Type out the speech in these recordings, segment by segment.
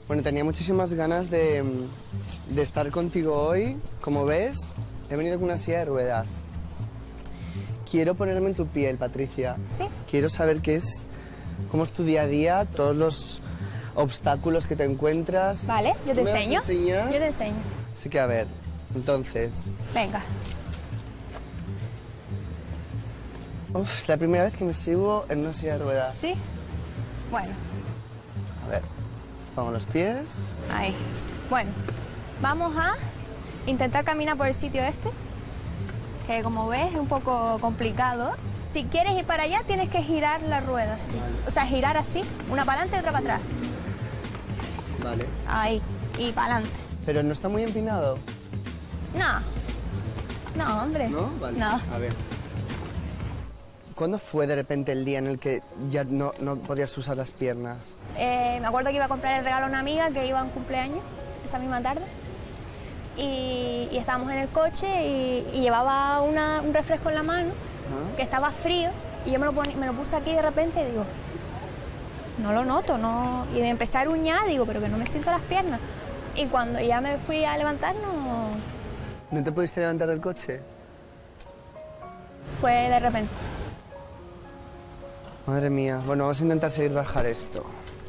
Bueno, tenía muchísimas ganas de estar contigo hoy. Como ves, he venido con una silla de ruedas. Quiero ponerme en tu piel, Patricia. ¿Sí? Quiero saber cómo es tu día a día, todos los obstáculos que te encuentras. Vale, yo te ¿Me vas a enseño. enseñar? Yo te enseño. Así que, a ver, entonces... Venga. Uf, es la primera vez que me subo en una silla de ruedas. ¿Sí? Bueno, A ver, pongo los pies. ahí. Bueno, vamos a intentar caminar por el sitio este, que como ves es un poco complicado. Si quieres ir para allá, tienes que girar la rueda así. O sea, girar así, una para adelante y otra para atrás. Vale. Ahí, y para adelante. Pero no está muy empinado, No, hombre. ¿no? Vale. No. A ver. ¿Cuándo fue de repente el día en el que ya no podías usar las piernas? Me acuerdo que iba a comprar el regalo a una amiga que iba a un cumpleaños esa misma tarde. Y estábamos en el coche y llevaba un refresco en la mano, que estaba frío, y yo me lo puse aquí de repente y digo, no lo noto, no. Y me empecé a aruñar, digo, pero que no me siento las piernas. Y cuando ya me fui a levantar, ¿No te pudiste levantar del coche? fue de repente. Madre mía. Bueno, vamos a intentar seguir bajar esto.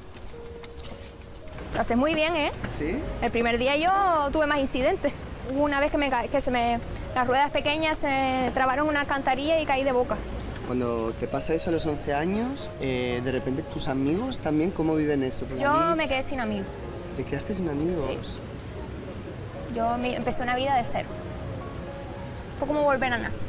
Lo haces muy bien, ¿eh? ¿Sí? El primer día yo tuve más incidentes. Hubo una vez que las ruedas pequeñas se trabaron en una alcantarilla y caí de boca. Cuando te pasa eso a los 11 años, de repente tus amigos también, ¿cómo viven eso? Porque a Yo mí- me quedé sin amigos. ¿Te quedaste sin amigos? Sí. Yo empecé una vida de cero. Fue como volver a nacer.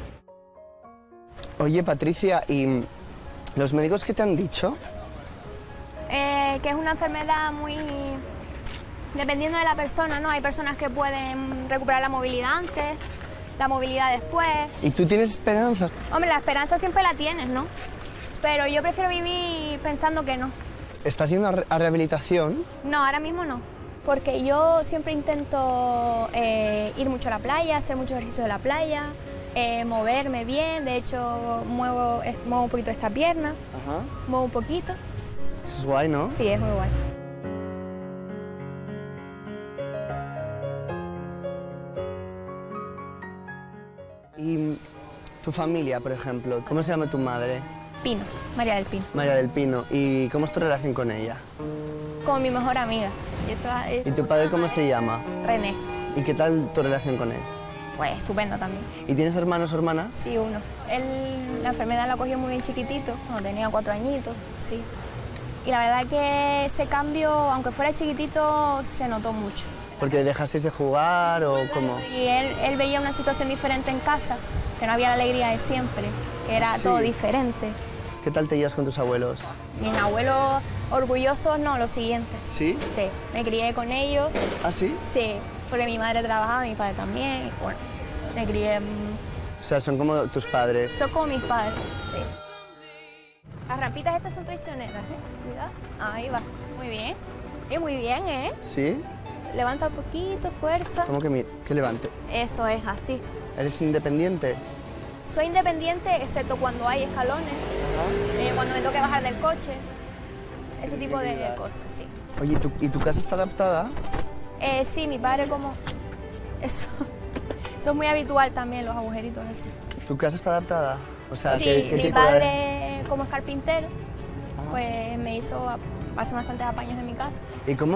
Oye, Patricia, ¿y los médicos qué te han dicho? Que es una enfermedad muy... dependiendo de la persona, ¿no? Hay personas que pueden recuperar la movilidad antes, la movilidad después. ¿Y tú tienes esperanzas? Hombre, la esperanza siempre la tienes, ¿no? Pero yo prefiero vivir pensando que no. ¿Estás yendo a rehabilitación? No, ahora mismo no. Porque yo siempre intento ir mucho a la playa, hacer mucho ejercicio de la playa, moverme bien. De hecho, muevo un poquito esta pierna, Ajá. muevo un poquito. Eso es guay, ¿no? Sí, es muy guay. ¿Y tu familia, por ejemplo? ¿Cómo se llama tu madre? Pino, María del Pino. María del Pino. ¿Y cómo es tu relación con ella? Como mi mejor amiga. Y eso es ¿Y tu padre cómo se llama? René. ¿Y qué tal tu relación con él? Pues estupendo también. ¿Y tienes hermanos o hermanas? Sí, uno. Él, la enfermedad la cogió muy bien chiquitito, cuando tenía 4 añitos, sí. Y la verdad que ese cambio, aunque fuera chiquitito, se notó mucho. ¿Porque dejasteis de jugar o cómo? Y él veía una situación diferente en casa, que no había la alegría de siempre, que era Sí. todo diferente. ¿Qué tal te llevas con tus abuelos? Mis abuelos orgullosos, no, lo siguiente. ¿Sí? Sí, me crié con ellos, ¿Ah, sí? sí, porque mi madre trabajaba, mi padre también, y bueno, me crié... O sea, son como tus padres. Son como mis padres, sí. Las rampitas estas son traicioneras, ¿eh? Cuidado. Ahí va. Muy bien. Muy bien, ¿eh? ¿Sí? Levanta un poquito, fuerza. ¿Cómo que levante? Eso es, así. ¿Eres independiente? Soy independiente, excepto cuando hay escalones, cuando me toque bajar del coche, ese tipo de cosas, sí. Oye, ¿y tu casa está adaptada? Sí, mi padre como... Eso es muy habitual también, los agujeritos así. ¿Tu casa está adaptada? O sea, Sí, ¿qué mi tipo de...? padre, como es carpintero, pues me hizo hacer bastantes apaños en mi casa. ¿Y cómo